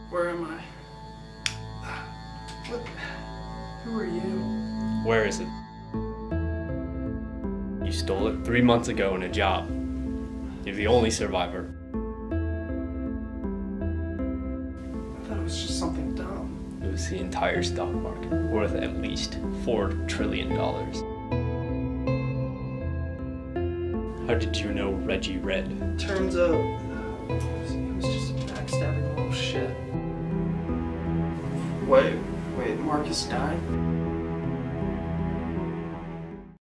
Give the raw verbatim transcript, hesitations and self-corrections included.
Where am I? What? Who are you? Where is it? You stole it three months ago in a job. You're the only survivor. I thought it was just something dumb. It was the entire stock market, worth at least four trillion dollars. How did you know Reggie Red? Turns out, uh, he was just a backstabbing little shit. Wait, wait, Marcus died?